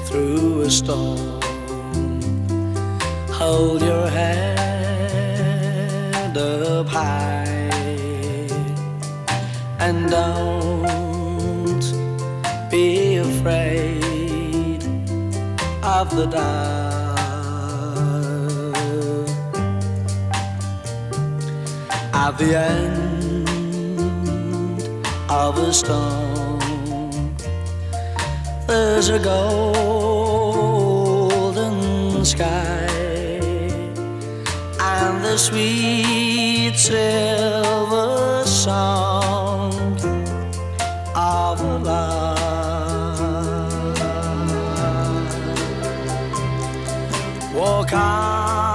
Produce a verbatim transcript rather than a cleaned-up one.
through a storm. Hold your head up high and don't be afraid of the dark. At the end of a storm, there's a golden sky and the sweet silver song of love. Walk on